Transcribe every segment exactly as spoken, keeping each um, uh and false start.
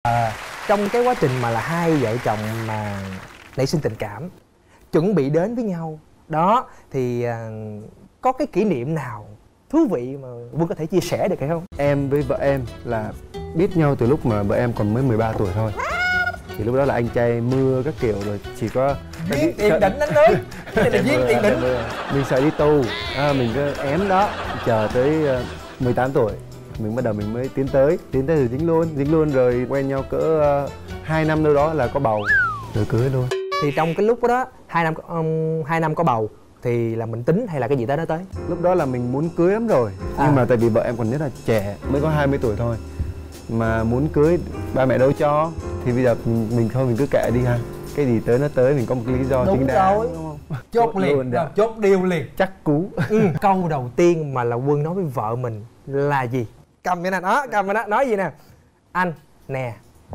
À, trong cái quá trình mà là hai vợ chồng mà nảy sinh tình cảm, chuẩn bị đến với nhau đó, thì à, có cái kỷ niệm nào thú vị mà Quân có thể chia sẻ được hay không? Em với vợ em là biết nhau từ lúc mà vợ em còn mới mười ba tuổi thôi. Thì lúc đó là anh trai mưa các kiểu rồi, chỉ có Viên tiền định anh ơi. Đây là viên tiền định. Mình sợ đi tu, à, mình cứ ém đó, chờ tới uh, mười tám tuổi mình bắt đầu mình mới tiến tới, tiến tới rồi dính luôn, dính luôn rồi quen nhau cỡ uh, hai năm đâu đó là có bầu, rồi cưới luôn. Thì trong cái lúc đó hai năm um, hai năm có bầu thì là mình tính hay là cái gì tới nó tới? Lúc đó là mình muốn cưới lắm rồi, à. Nhưng mà tại vì vợ em còn rất là trẻ, mới có hai mươi tuổi thôi, mà muốn cưới ba mẹ đâu cho, thì bây giờ mình thôi mình cứ kệ đi ha, cái gì tới nó tới, mình có một cái lý do chính đáng, đúng không? Chốt liền, rồi, chốt điều liền, chắc cú. Ừ. Câu đầu tiên mà là Quân nói với vợ mình là gì? Cầm cái này đó, cầm cái đó, nói gì nè? Anh nè.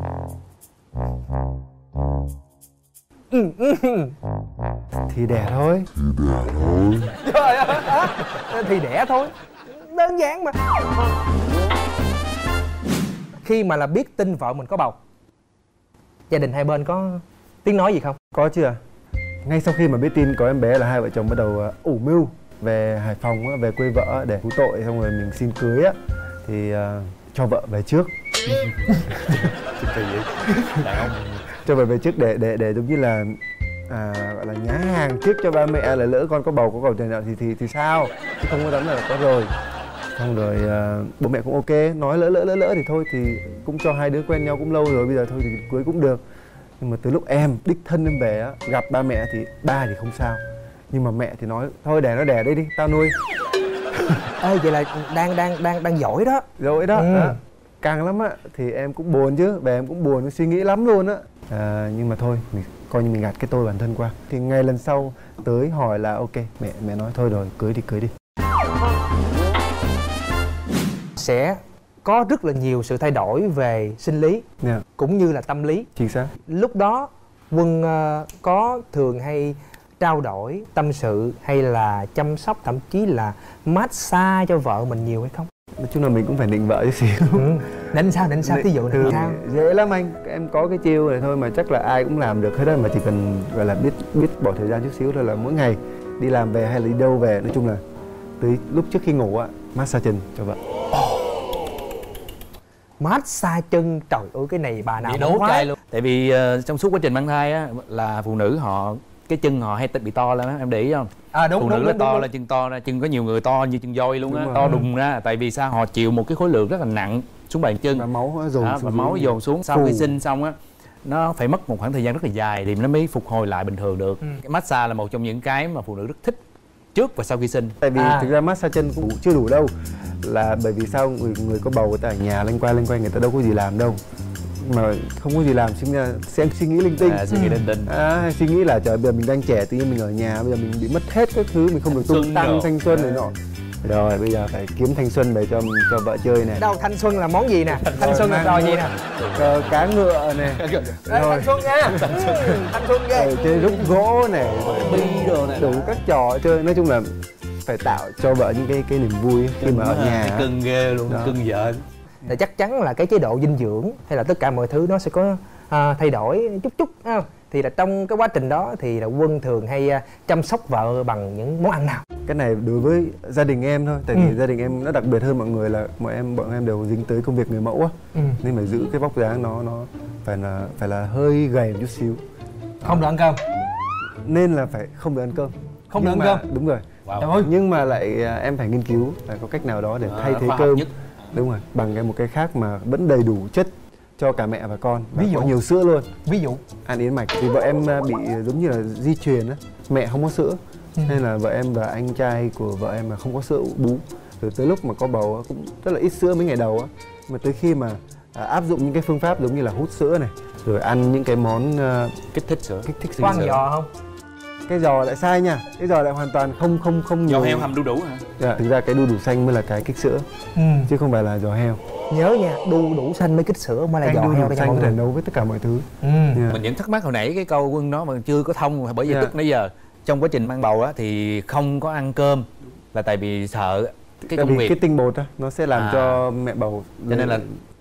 Ừ, ừ. Thì đẻ thôi. Thì đẻ thôi. Trời ơi, à, thì đẻ thôi, đơn giản mà. Khi mà là biết tin vợ mình có bầu, gia đình hai bên có tiếng nói gì không? Có chứ à. Ngay sau khi mà biết tin có em bé là hai vợ chồng bắt đầu uh, ủ mưu về Hải Phòng, uh, về quê vợ để cứu tội, xong rồi mình xin cưới á, thì uh, cho vợ về trước. Cho vợ về trước để để để giống như là à, gọi là nhá hàng trước cho ba mẹ, là lỡ con có bầu có cầu tiền thì thì thì sao, chứ không có đắn là có rồi. Xong rồi uh, bố mẹ cũng ok, nói lỡ lỡ lỡ lỡ thì thôi, thì cũng cho hai đứa quen nhau cũng lâu rồi, bây giờ thôi thì cưới cũng được. Nhưng mà từ lúc em đích thân em về á, gặp ba mẹ thì ba thì không sao, nhưng mà mẹ thì nói thôi đẻ nó đẻ đây đi, tao nuôi. Ê, vậy là đang đang đang đang giỏi đó. Giỏi đó, ừ. đó. Càng lắm á thì em cũng buồn chứ, về em cũng buồn, suy nghĩ lắm luôn á. À, nhưng mà thôi, mình coi như mình gạt cái tôi bản thân qua. Thì ngày lần sau tới hỏi là ok, mẹ mẹ nói thôi rồi, cưới thì cưới đi. Sẽ có rất là nhiều sự thay đổi về sinh lý, yeah. cũng như là tâm lý. Chính xác. Lúc đó Quân uh, có thường hay trao đổi, tâm sự hay là chăm sóc, thậm chí là massage cho vợ mình nhiều hay không? Nói chung là mình cũng phải định vợ chút xíu. Ừ. Định sao, định sao, ví dụ này sao? Dễ lắm anh, em có cái chiêu này thôi mà chắc là ai cũng làm được hết á, mà chỉ cần gọi là biết biết bỏ thời gian chút xíu thôi, là mỗi ngày đi làm về hay là đi đâu về, nói chung là tới lúc trước khi ngủ á, massage chân cho vợ. Massage chân, trời ơi cái này bà nào cũng đố trai luôn. Tại vì uh, trong suốt quá trình mang thai á, là phụ nữ họ cái chân họ hay bị to lên á, em để ý không? À đúng, phụ đúng, nữ đúng, là đúng, to đúng. lên, chân to ra, chân có nhiều người to như chân voi luôn á, to đùng ra. Tại vì sao? Họ chịu một cái khối lượng rất là nặng xuống bàn chân, và máu dồn đó, xuống, và máu dồn xuống. Sau Phù. khi sinh xong á, nó phải mất một khoảng thời gian rất là dài thì nó mới phục hồi lại bình thường được. ừ. Cái massage là một trong những cái mà phụ nữ rất thích trước và sau khi sinh. Tại vì à. thực ra massage chân cũng chưa đủ đâu, là bởi vì sao, người người có bầu người ta ở nhà lanh quanh lanh quanh người ta đâu có gì làm đâu, mà không có gì làm sinh sẽ suy nghĩ linh tinh, à, suy nghĩ linh tinh, à, suy nghĩ là trời bây giờ mình đang trẻ, tự nhiên mình ở nhà bây giờ mình bị mất hết các thứ, mình không được tung tăng thanh xuân này nọ. Rồi bây giờ phải kiếm thanh xuân về cho cho vợ chơi này. Đâu, thanh xuân là món gì nè? Thanh xuân là trò gì nè? Cờ cá ngựa này. Rồi thanh xuân nha. Thanh xuân ghê. Chơi rút gỗ này, bi đồ này, đủ các trò chơi. Nói chung là phải tạo cho vợ những cái cái niềm vui khi mà ở nhà. Cưng ghê luôn, cưng vợ. Thì chắc chắn là cái chế độ dinh dưỡng hay là tất cả mọi thứ nó sẽ có à, thay đổi chút chút không? Thì là trong cái quá trình đó thì là Quân thường hay uh, chăm sóc vợ bằng những món ăn nào? Cái này đối với gia đình em thôi, tại vì ừ. gia đình em nó đặc biệt hơn mọi người là mọi em bọn em đều dính tới công việc người mẫu á, ừ. nên phải giữ cái vóc dáng nó nó phải là phải là hơi gầy một chút xíu. Không được ăn cơm. Nên là phải không được ăn cơm. Không được ăn mà, cơm. Đúng rồi. Wow. Nhưng mà lại em phải nghiên cứu là có cách nào đó để thay à, thế cơm. Nhất. Đúng rồi, bằng cái một cái khác mà vẫn đầy đủ chất cho cả mẹ và con, và ví dụ có nhiều sữa luôn. Ví dụ ăn yến mạch thì vợ em bị giống như là di truyền á, mẹ không có sữa, ừ. nên là vợ em và anh trai của vợ em là không có sữa bú, rồi tới lúc mà có bầu cũng rất là ít sữa mấy ngày đầu á, mà tới khi mà à, áp dụng những cái phương pháp giống như là hút sữa này, rồi ăn những cái món uh, kích thích sữa, kích thích sữa. Có ăn giò không? Cái giò lại sai nha, cái giò lại hoàn toàn không không không nhiều. Giò heo hầm đu đủ hả? Dạ, thực ra cái đu đủ xanh mới là cái kích sữa, ừ. chứ không phải là giò heo. Nhớ nha, đu đủ xanh mới kích sữa, mới là giò heo đu xanh có thể nấu với tất cả mọi thứ. ừ. yeah. Mình vẫn thắc mắc hồi nãy cái câu Quân nói mà chưa có thông, bởi vì yeah. tức nãy giờ trong quá trình mang bầu á thì không có ăn cơm là tại vì sợ cái tại công vì việc, cái tinh bột á nó sẽ làm à. cho mẹ bầu, cho nên là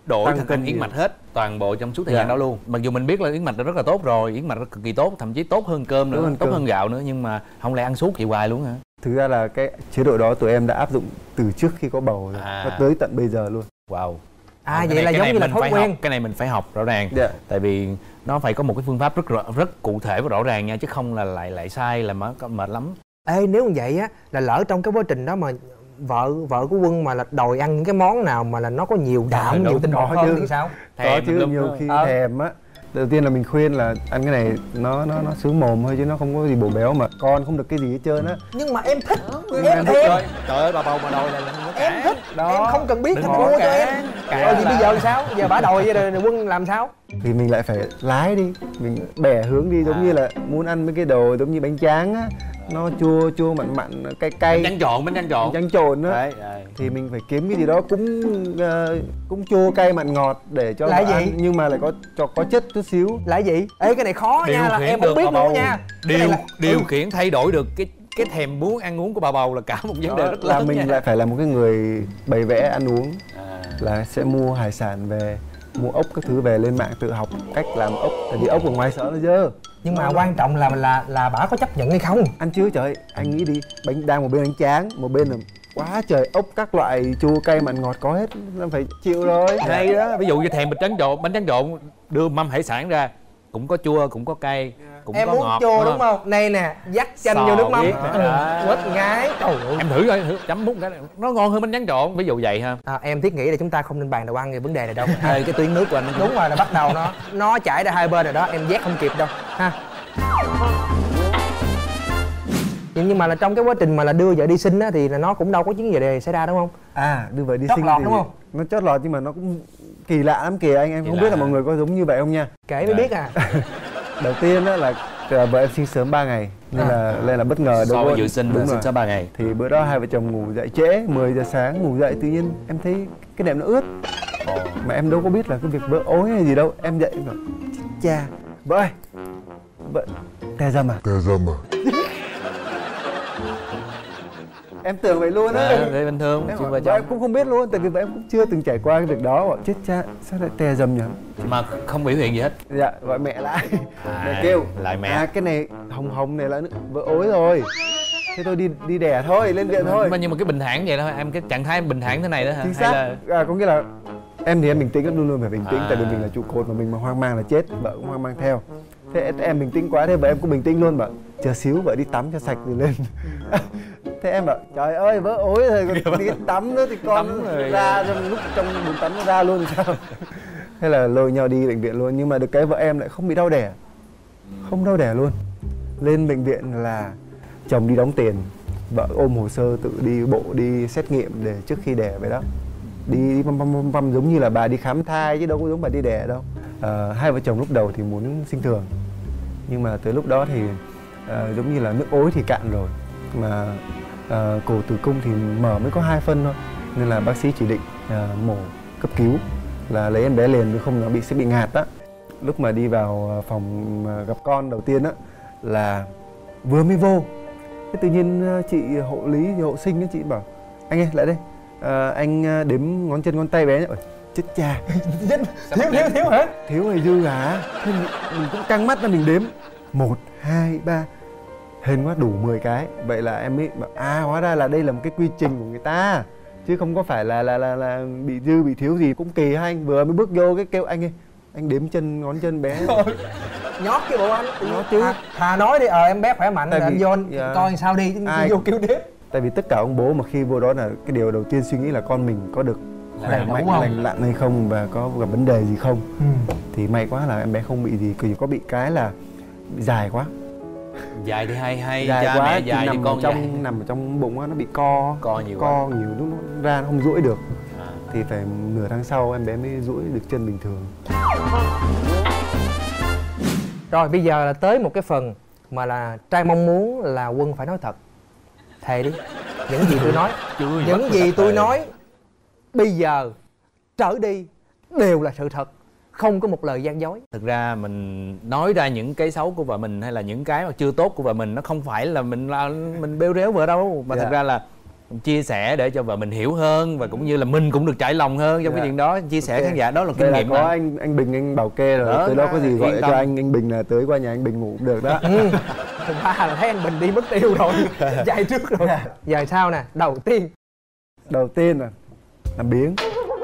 đổi tăng thành cân ăn yến nhiều. mạch hết toàn bộ trong suốt thời Dạ. gian đó luôn. Mặc dù mình biết là yến mạch là rất là tốt rồi, yến mạch nó cực kỳ tốt, thậm chí tốt hơn cơm nữa, Tốt hơn tốt cơm. hơn gạo nữa, nhưng mà không lẽ ăn suốt vậy hoài luôn hả? Thực ra là cái chế độ đó tụi em đã áp dụng từ trước khi có bầu rồi, À. nó tới tận bây giờ luôn. Wow. À Cái vậy này- là cái giống này như là mình thói phải quen. học, cái này mình phải học rõ ràng. Dạ. Tại vì nó phải có một cái phương pháp rất rõ- rất cụ thể và rõ ràng nha, chứ không là lại lại sai là mệt mệt lắm. Ê, nếu như vậy á là lỡ trong cái quá trình đó mà vợ vợ của Quân mà là đòi ăn những cái món nào mà là nó có nhiều đạm, đúng, nhiều tinh bột có hơn chứ. thì sao? Có Thèm chứ, lắm nhiều đó. khi Ờ. thèm á. Đầu tiên là mình khuyên là ăn cái này nó nó nó sướng mồm thôi chứ nó không có gì bổ béo, mà con không được cái gì hết trơn á. Nhưng mà em thích, em, em thích thèm, Trời, trời ơi, bà bầu mà đòi là là không có em cản. thích, Đó. em không cần biết Đừng thằng có mua cho cản. em. Cản Rồi thì là- bây giờ sao? Giờ bà đòi vậy rồi Quân làm sao? Thì mình lại phải lái đi, mình bẻ hướng đi, giống À. như là muốn ăn mấy cái đồ giống như bánh tráng á, nó chua chua mặn mặn cay cay, Bánh tráng trộn, bánh tráng trộn. tráng trộn á. Đấy, đấy. Thì mình phải kiếm cái gì đó cũng ờ, cũng chua cay mặn ngọt để cho Là nó gì? ăn, nhưng mà lại có cho có chất chút xíu. Là gì? Ê cái này khó Điều nha, là khiển em được không biết bà nữa bầu. nha. Cái Điều này là- điều Ừ. khiển thay đổi được cái cái thèm muốn ăn uống của bà bầu là cả một vấn đề Đó rất là lớn mình nha. lại phải là một cái người bày vẽ ăn uống, À. là sẽ mua hải sản về, mua ốc các thứ về, lên mạng tự học cách làm ốc, tại vì ốc ở ngoài sợ nó dơ. Nhưng mà quan trọng là là là bà có chấp nhận hay không? Ăn chứ trời, anh nghĩ đi, bánh đang một bên bánh tráng, một bên là quá trời ốc các loại chua cay mặn ngọt có hết, nó phải chịu rồi. Hay đó, ví dụ như thèm bánh tráng trộn, bánh tráng trộn đưa mâm hải sản ra, cũng có chua, cũng có cay, cũng Em có muốn ngọt. chua đúng không? Này nè, dắt chanh Sò vô nước mắm. biết Ừ, nè. quết ngái. Trời ơi. Em thử coi, thử chấm mút cái này, nó ngon hơn bánh tráng trộn, ví dụ vậy ha. À, em thiết nghĩ là chúng ta không nên bàn đồ ăn về vấn đề này đâu. Ê, cái tuyến nước của anh nó Đúng rồi, là bắt đầu nó nó chảy ra hai bên rồi đó, em vét không kịp đâu ha. Nhưng nhưng mà là trong cái quá trình mà là đưa vợ đi sinh á thì là nó cũng đâu có chuyện gì đề xảy ra đúng không? À, đưa vợ đi Chót sinh lọt thì đúng không? nó chót lọt nhưng mà nó cũng kỳ lạ lắm kìa anh, em Kỳ không lạ biết là hả? mọi người có giống như vậy không nha. Kể mới Dạ. biết à. Đầu tiên á là là vợ em sinh sớm ba ngày nên À. là lên là bất ngờ so đúng với không? dự sinh Đúng là sinh rồi. sau ba ngày. Thì bữa đó hai vợ chồng ngủ dậy trễ, mười giờ sáng ngủ dậy tự nhiên em thấy cái nệm nó ướt. Ồ. Mà em đâu có biết là cái việc vỡ ối hay gì đâu. Em dậy em bảo "Chết cha, vợ ơi, vợ tè dầm à?" Em tưởng vậy luôn á. À, để bình thường, Em, chuyện bảo, vợ vợ em chồng. cũng không biết luôn, tại vì vợ em cũng chưa từng trải qua cái việc đó. Bảo chết cha, sao lại tè dầm nhỉ? Mà không biểu hiện gì hết. Dạ, gọi mẹ lại. À, Mẹ kêu lại mẹ. à cái này hồng hồng này là vỡ ối rồi. Thế tôi đi đi đẻ thôi, lên viện thôi. Nhưng mà, nhưng mà cái bình thản vậy đó, em cái trạng thái bình thản thế này đó hả? Chính Hay xác. là À, có nghĩa là em thì em bình tĩnh lắm, luôn luôn phải bình tĩnh, À. tại vì mình là trụ cột mà mình mà hoang mang là chết, vợ cũng hoang mang theo. Thế em bình tĩnh quá, thế vợ em cũng bình tĩnh luôn, bảo chờ xíu vợ đi tắm cho sạch rồi lên. Thế em bảo trời ơi vỡ ối rồi còn đi tắm nữa thì con Tắm nó rồi. ra trong lúc trong bồn tắm nó ra luôn thì sao? Thế là lôi nhau đi bệnh viện luôn, nhưng mà được cái vợ em lại không bị đau đẻ, không đau đẻ luôn. Lên bệnh viện là chồng đi đóng tiền, vợ ôm hồ sơ tự đi bộ đi xét nghiệm để trước khi đẻ vậy đó, đi văm văm văm văm giống như là bà đi khám thai chứ đâu có giống bà đi đẻ đâu. À, hai vợ chồng lúc đầu thì muốn sinh thường, nhưng mà tới lúc đó thì à, giống như là nước ối thì cạn rồi, mà à, cổ tử cung thì mở mới có hai phân thôi, nên là bác sĩ chỉ định à, mổ cấp cứu là lấy em bé liền, không nó bị sẽ bị ngạt á. Lúc mà đi vào phòng à, gặp con đầu tiên á là vừa mới vô, thế tự nhiên à, chị hộ lý hộ sinh á, chị bảo anh ơi lại đây, à, anh à, đếm ngón chân ngón tay bé nhá. Ôi, chết cha, thiếu thiếu thiếu hả? thiếu hay dư hả? Thế mình, mình cũng căng mắt ra mình đếm một hai ba, hên quá đủ mười cái. Vậy là em mới bảo à hóa ra là đây là một cái quy trình của người ta, chứ không có phải là là là, là bị dư bị thiếu gì. Cũng kỳ ha, anh vừa mới bước vô cái kêu anh ơi anh đếm chân ngón chân bé. Nhót chứ bộ anh. Nhót chứ. Thà, thà nói đi, ờ em bé khỏe mạnh Tại rồi anh vì- vô anh dạ. coi sao đi, chứ Ai- vô kêu tiếp. Tại vì tất cả ông bố mà khi vô đó là cái điều đầu tiên suy nghĩ là con mình có được khỏe Đầy đủ mạnh không? lành lặn hay không và có gặp vấn đề gì không. Ừ. Thì may quá là em bé không bị gì, chỉ có bị cái là bị dài quá. dài thì hay hay Dài cha quá mẹ thì dài thì nằm ở con trong dài. nằm ở trong bụng á, nó bị co Co nhiều co nhiều lúc nó ra nó không duỗi được, À. thì phải nửa tháng sau em bé mới duỗi được chân bình thường. Rồi bây giờ là tới một cái phần mà là trai mong muốn là Quân phải nói thật. Thề đi. Những gì tôi nói, Chưa gì những bắt gì tôi tôi thề. nói bây giờ trở đi đều là sự thật, không có một lời gian dối. Thực ra mình nói ra những cái xấu của vợ mình hay là những cái mà chưa tốt của vợ mình, nó không phải là mình là mình bêu rếu vợ đâu, mà Dạ. thực ra là chia sẻ để cho vợ mình hiểu hơn và cũng như là mình cũng được trải lòng hơn trong dạ. cái chuyện đó, chia sẻ okay. khán giả đó là kinh Đây nghiệm là có mà. anh anh Bình, anh bảo kê rồi Đó, tới đó có gì gọi tâm. cho anh anh Bình là tới qua nhà anh Bình ngủ cũng được đó. Ừ. Thực ra là thấy anh Bình đi mất tiêu rồi, chạy trước rồi. Giờ sao nè, đầu tiên Đầu tiên là làm biếng.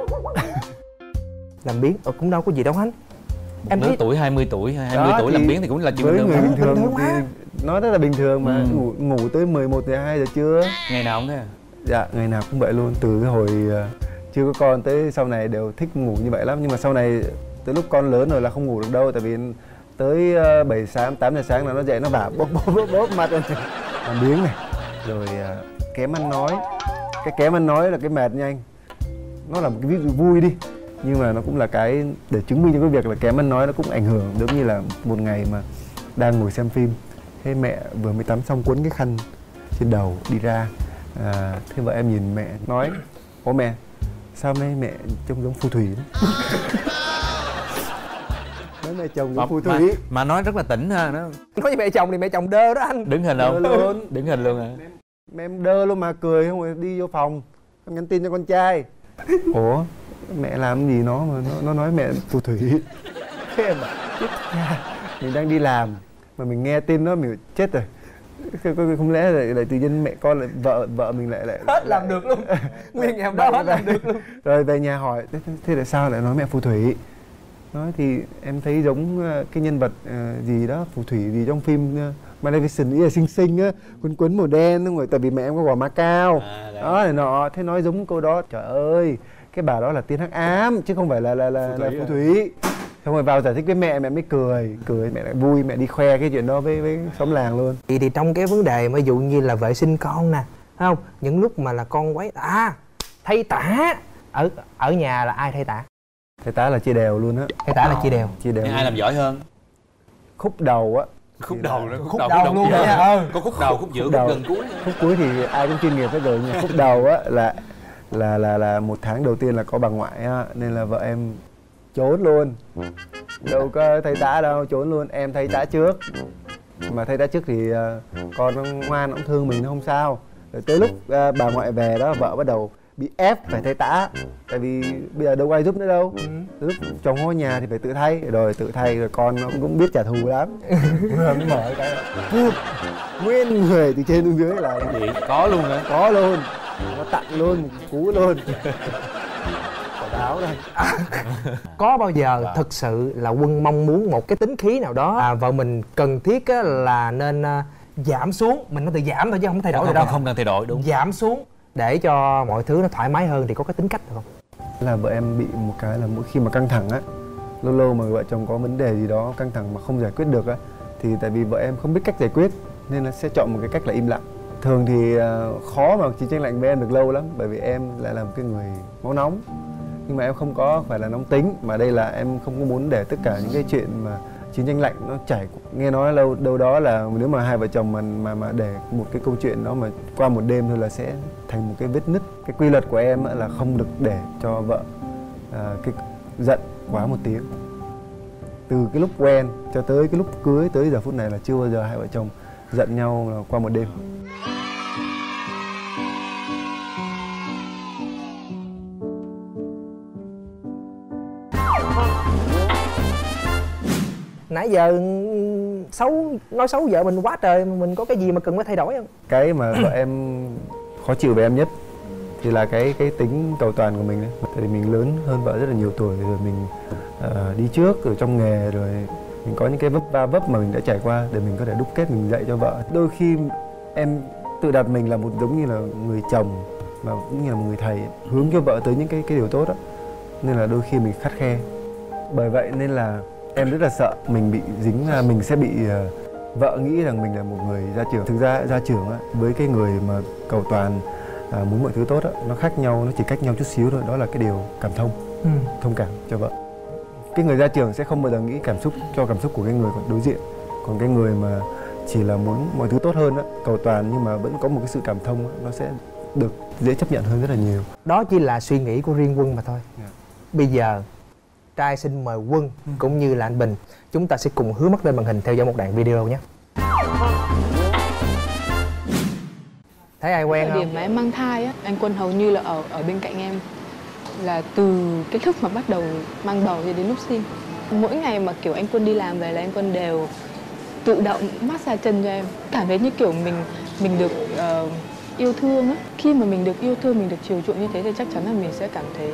làm biếng, ờ, cũng đâu có gì đâu anh. Một Em lứa thấy tuổi hai mươi tuổi, hai mươi Đó, tuổi thì làm biếng thì cũng là chuyện với bình người thường. bình thường Bình thường thì mà. nó rất là bình thường mà. Ừ. ngủ ngủ tới mười một, mười hai giờ trưa. Ngày nào cũng thế à? Dạ, ngày nào cũng vậy luôn. Từ cái hồi uh, chưa có con tới sau này đều thích ngủ như vậy lắm. Nhưng mà sau này tới lúc con lớn rồi là không ngủ được đâu. Tại vì tới uh, bảy sáng, tám giờ sáng là nó dậy nó bảo bóp bóp bóp, bóp mặt lên. Làm biếng này. Rồi uh, kém ăn nói. Cái kém ăn nói là cái mệt nha anh. Nó là một cái ví dụ vui đi, nhưng mà nó cũng là cái để chứng minh cho cái việc là kém ăn nói nó cũng ảnh hưởng. Giống như là một ngày mà đang ngồi xem phim, thế mẹ vừa mới tắm xong quấn cái khăn trên đầu đi ra, à, thế vợ em nhìn mẹ nói: "Ủa mẹ, sao hôm nay mẹ trông giống phù thủy?" Nói mẹ chồng giống phù mà, thủy. mà nói rất là tỉnh ha. Nó nói với mẹ chồng thì mẹ chồng đơ đó anh. đứng hình không? Đơ luôn. Đứng hình luôn à? Mẹ em đơ luôn mà cười không rồi đi vô phòng em nhắn tin cho con trai: "Ủa mẹ làm gì nó mà nó, nó nói mẹ phù thủy?" Thế em bảo chết cha, mình đang đi làm mà mình nghe tin nó mình chết rồi. Không, không lẽ lại, lại tự nhiên mẹ con lại vợ vợ mình lại lại Hết làm được luôn. Nguyên ngày hôm đó hết làm được luôn. Rồi về nhà hỏi thế, thế tại sao lại nói mẹ phù thủy? Nói thì em thấy giống cái nhân vật uh, gì đó phù thủy gì trong phim uh, Maleficent, ý là xinh xinh á, quấn quấn màu đen đúng rồi, tại vì mẹ em có gò má cao. À, đó này nọ, thế nói giống cô đó. Trời ơi, cái bà đó là tiên hắc ám chứ không phải là là là phù thủy, là phù thủy. Xong rồi vào giải thích với mẹ, mẹ mới cười cười mẹ lại vui, mẹ đi khoe cái chuyện đó với với xóm làng luôn. Thì thì trong cái vấn đề mà ví dụ như là vệ sinh con nè, thấy không, những lúc mà là con quấy à thay tả, ở ở nhà là ai thay tả? Thầy tá là chia đều luôn á. Thay tả là chia đều. Chia đều. Nhưng ai làm giỏi hơn? Khúc đầu á. Khúc đầu nữa, khúc đầu luôn dạ. nha. Có khúc đầu, khúc giữa, khúc đầu. gần cuối. Khúc cuối thì ai cũng chuyên nghiệp hết rồi, nhưng khúc đầu á là là là là một tháng đầu tiên là có bà ngoại á, nên là vợ em trốn luôn, đâu có thay tả đâu, trốn luôn. Em thay tả trước, mà thay tả trước thì uh, con nó ngoan, nó cũng thương mình, nó không sao. Rồi tới lúc uh, bà ngoại về đó, vợ bắt đầu bị ép phải thay tả, tại vì bây giờ đâu có ai giúp nữa đâu. Lúc chồng có nhà thì phải tự thay, rồi tự thay rồi con nó cũng biết trả thù lắm. Vừa mới mở cái nguyên người từ trên xuống dưới là Vậy có luôn hả? có luôn, nó tặng luôn một cú luôn. Quả táo đây. Có bao giờ thực sự là Quân mong muốn một cái tính khí nào đó à, vợ mình cần thiết á, là nên uh, giảm xuống, mình có từ giảm thôi chứ không thay đổi không, được đâu. không cần thay đổi, đúng. Giảm xuống để cho mọi thứ nó thoải mái hơn thì có cái tính cách được không? Là vợ em bị một cái là mỗi khi mà căng thẳng á, lâu lâu mà vợ chồng có vấn đề gì đó căng thẳng mà không giải quyết được á, thì tại vì vợ em không biết cách giải quyết nên là sẽ chọn một cái cách là im lặng. Thường thì uh, khó mà chiến tranh lạnh với em được lâu lắm, bởi vì em lại là một cái người máu nóng, nhưng mà em không có phải là nóng tính, mà đây là em không có muốn để tất cả những cái chuyện mà chiến tranh lạnh nó chảy. Nghe nói lâu đâu đó là nếu mà hai vợ chồng mà mà mà để một cái câu chuyện đó mà qua một đêm thôi là sẽ thành một cái vết nứt. Cái quy luật của em là không được để cho vợ à, cái giận quá một tiếng. Từ cái lúc quen cho tới cái lúc cưới tới giờ phút này là chưa bao giờ hai vợ chồng giận nhau là qua một đêm. Nãy giờ xấu nói xấu vợ mình quá trời, mình có cái gì mà cần phải thay đổi không? Cái mà vợ em khó chịu về em nhất thì là cái cái tính cầu toàn của mình đấy. Tại vì mình lớn hơn vợ rất là nhiều tuổi rồi, mình uh, đi trước rồi trong nghề rồi, mình có những cái vấp va vấp mà mình đã trải qua để mình có thể đúc kết mình dạy cho vợ. Đôi khi em tự đặt mình là một giống như là người chồng mà cũng như là một người thầy, hướng cho vợ tới những cái cái điều tốt đó, nên là đôi khi mình khắt khe. Bởi vậy nên là em rất là sợ mình bị dính, mình sẽ bị uh, vợ nghĩ rằng mình là một người gia trưởng. Thực ra gia trưởng á, với cái người mà cầu toàn à, muốn mọi thứ tốt á, nó khác nhau, nó chỉ cách nhau chút xíu thôi, đó là cái điều cảm thông, ừ. thông cảm cho vợ. Cái người gia trưởng sẽ không bao giờ nghĩ cảm xúc cho cảm xúc của cái người đối diện, còn cái người mà chỉ là muốn mọi thứ tốt hơn á, cầu toàn nhưng mà vẫn có một cái sự cảm thông á, nó sẽ được dễ chấp nhận hơn rất là nhiều. Đó chỉ là suy nghĩ của riêng Quân mà thôi. Yeah. Bây giờ trai xin mời Quân ừ. cũng như là anh Bình, chúng ta sẽ cùng hướng mắt lên màn hình theo dõi một đoạn video nhé. Thấy ai quen thời không? điểm mà em mang thai á, anh Quân hầu như là ở ở bên cạnh em là từ cái lúc mà bắt đầu mang bầu cho đến lúc sinh. Mỗi ngày mà kiểu anh Quân đi làm về là anh Quân đều tự động massage chân cho em. Cảm thấy như kiểu mình mình được uh, yêu thương á. Khi mà mình được yêu thương, mình được chiều chuộng như thế thì chắc chắn là mình sẽ cảm thấy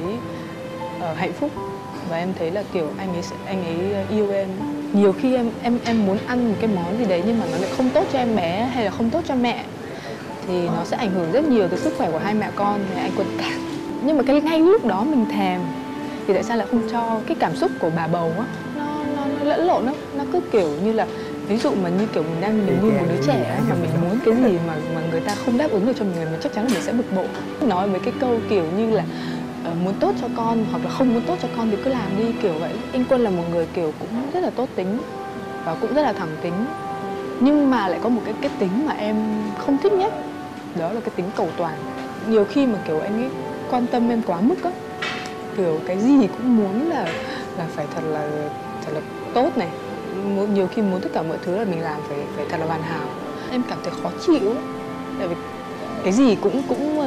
uh, hạnh phúc. Và em thấy là kiểu anh ấy anh ấy yêu em. Nhiều khi em em em muốn ăn một cái món gì đấy nhưng mà nó lại không tốt cho em bé hay là không tốt cho mẹ thì nó sẽ ảnh hưởng rất nhiều tới sức khỏe của hai mẹ con. Thì anh Quân cản. Nhưng mà cái ngay lúc đó mình thèm thì tại sao lại không cho? Cái cảm xúc của bà bầu á nó, nó, nó lẫn lộn, nó nó cứ kiểu như là ví dụ mà như kiểu mình đang mình nuôi một đứa trẻ ấy, mà mình muốn cái gì mà mà người ta không đáp ứng được cho mình, mình chắc chắn là mình sẽ bực bội. Nói mấy cái câu kiểu như là uh, muốn tốt cho con hoặc là không muốn tốt cho con thì cứ làm đi kiểu vậy. Anh Quân là một người kiểu cũng rất là tốt tính và cũng rất là thẳng tính, nhưng mà lại có một cái cái tính mà em không thích nhất, đó là cái tính cầu toàn. Nhiều khi mà kiểu anh ấy quan tâm em quá mức á, kiểu cái gì cũng muốn là là phải thật là thật là tốt này, nhiều khi muốn tất cả mọi thứ là mình làm phải phải thật là hoàn hảo. Em cảm thấy khó chịu, tại vì cái gì cũng cũng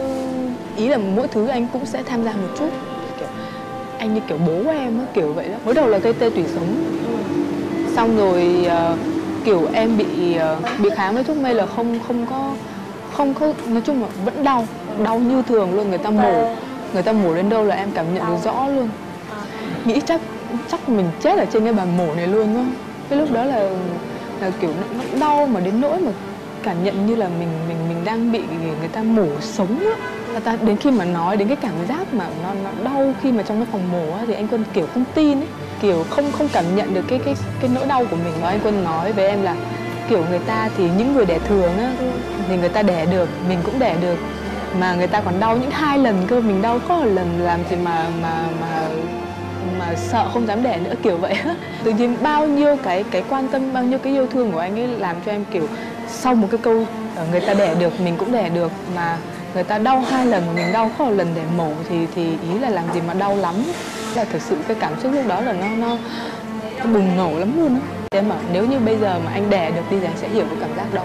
uh, ý là mỗi thứ anh cũng sẽ tham gia một chút, kiểu anh như kiểu bố của em á, kiểu vậy đó. Mới đầu là gây tê tủy sống, xong rồi uh, kiểu em bị uh, bị khám với thuốc mê là không không có không có nói chung là vẫn đau đau như thường luôn. Người ta mổ người ta mổ đến đâu là em cảm nhận được rõ luôn. Nghĩ chắc chắc mình chết ở trên cái bàn mổ này luôn á. Cái lúc đó là là kiểu nó, nó đau mà đến nỗi mà cảm nhận như là mình mình mình đang bị người ta mổ sống á. Người ta đến khi mà nói đến cái cảm giác mà nó, nó đau khi mà trong cái phòng mổ á, thì anh Quân kiểu không tin ấy, kiểu không không cảm nhận được cái cái cái nỗi đau của mình. Và anh Quân nói với em là kiểu người ta thì những người đẻ thường á thì người ta đẻ được, mình cũng đẻ được, mà người ta còn đau những hai lần cơ, mình đau có một lần làm gì mà mà mà mà sợ không dám đẻ nữa, kiểu vậy á. Tự nhiên bao nhiêu cái cái quan tâm, bao nhiêu cái yêu thương của anh ấy làm cho em kiểu sau một cái câu người ta đẻ được, mình cũng đẻ được, mà người ta đau hai lần mà mình đau có một lần để mổ thì thì ý là làm gì mà đau lắm. Là thực sự cái cảm xúc lúc đó là nó nó, nó bùng nổ lắm luôn á. Em bảo nếu như bây giờ mà anh đẻ được đi thì anh sẽ hiểu cái cảm giác đó.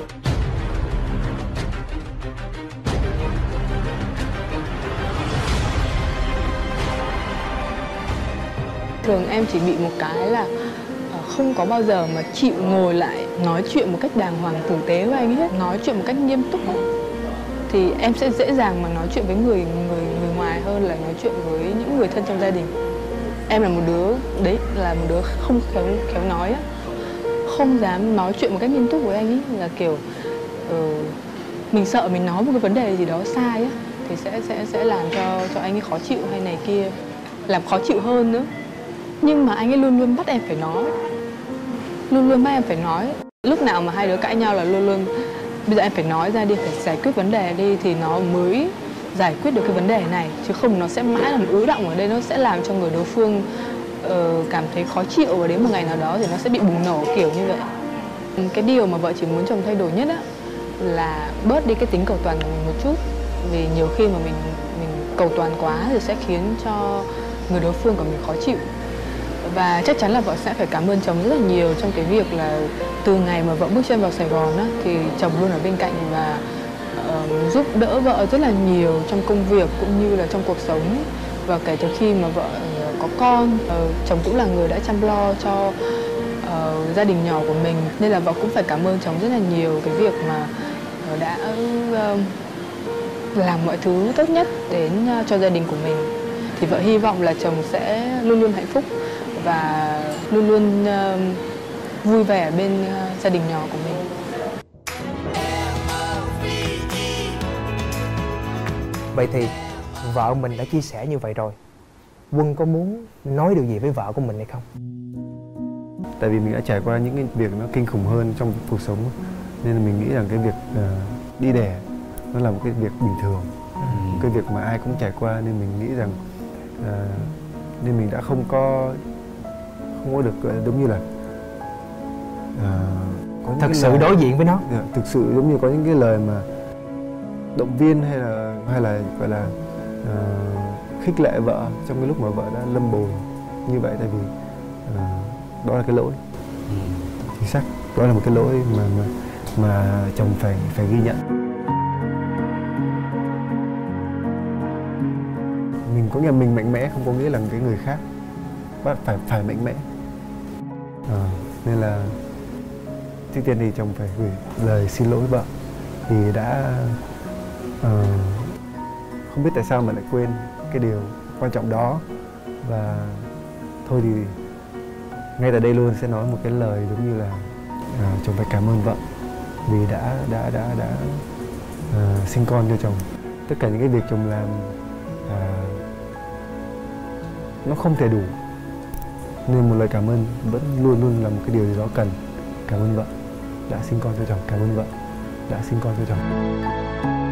Thường em chỉ bị một cái là không có bao giờ mà chịu ngồi lại nói chuyện một cách đàng hoàng tử tế với anh hết, nói chuyện một cách nghiêm túc ấy. Thì em sẽ dễ dàng mà nói chuyện với người người người ngoài hơn là nói chuyện với những người thân trong gia đình. Em là một đứa đấy là một đứa không khéo khéo nói á, không dám nói chuyện một cách nghiêm túc với anh ấy, là kiểu uh, mình sợ mình nói một cái vấn đề gì đó sai á thì sẽ sẽ sẽ làm cho cho anh ấy khó chịu hay này kia, làm khó chịu hơn nữa. Nhưng mà anh ấy luôn luôn bắt em phải nói, luôn luôn bắt em phải nói. Lúc nào mà hai đứa cãi nhau là luôn luôn bây giờ em phải nói ra đi, phải giải quyết vấn đề đi thì nó mới giải quyết được cái vấn đề này, chứ không nó sẽ mãi làm ứ đọng ở đây, nó sẽ làm cho người đối phương uh, cảm thấy khó chịu, và đến một ngày nào đó thì nó sẽ bị bùng nổ kiểu như vậy. Cái điều mà vợ chỉ muốn chồng thay đổi nhất á là bớt đi cái tính cầu toàn của mình một chút, vì nhiều khi mà mình mình cầu toàn quá thì sẽ khiến cho người đối phương của mình khó chịu. Và chắc chắn là vợ sẽ phải cảm ơn chồng rất là nhiều trong cái việc là từ ngày mà vợ bước chân vào Sài Gòn á, thì chồng luôn ở bên cạnh và uh, giúp đỡ vợ rất là nhiều trong công việc cũng như là trong cuộc sống. Và kể từ khi mà vợ uh, có con, uh, chồng cũng là người đã chăm lo cho uh, gia đình nhỏ của mình, nên là vợ cũng phải cảm ơn chồng rất là nhiều cái việc mà uh, đã uh, làm mọi thứ tốt nhất đến uh, cho gia đình của mình. Thì vợ hy vọng là chồng sẽ luôn luôn hạnh phúc và luôn luôn uh, vui vẻ bên uh, gia đình nhỏ của mình. Vậy thì vợ mình đã chia sẻ như vậy rồi, Quân có muốn nói điều gì với vợ của mình hay không? Tại vì mình đã trải qua những cái việc nó kinh khủng hơn trong cuộc sống, nên là mình nghĩ rằng cái việc uh, đi đẻ nó là một cái việc bình thường, ừ. một cái việc mà ai cũng trải qua, nên mình nghĩ rằng uh, nên mình đã không có không có được giống như là uh, có thật sự lời, đối diện với nó. Yeah, thực sự giống như có những cái lời mà động viên hay là hay là gọi là uh, khích lệ vợ trong cái lúc mà vợ đã lâm bồn như vậy, tại vì uh, đó là cái lỗi. Ừ. Chính xác, đó là một cái lỗi mà mà mà chồng phải phải ghi nhận. có nghĩa là mình mạnh mẽ không có nghĩa là cái người khác bắt phải phải mạnh mẽ. À, nên là trước tiên thì chồng phải gửi lời xin lỗi vợ vì đã uh, không biết tại sao mà lại quên cái điều quan trọng đó. Và thôi thì ngay tại đây luôn sẽ nói một cái lời giống như là uh, chồng phải cảm ơn vợ vì đã đã đã đã uh, sinh con cho chồng. Tất cả những cái việc chồng làm uh, nó không thể đủ, nên một lời cảm ơn vẫn luôn luôn là một cái điều gì đó cần. Cảm ơn vợ đã sinh con cho chồng, cảm ơn vợ đã sinh con cho chồng.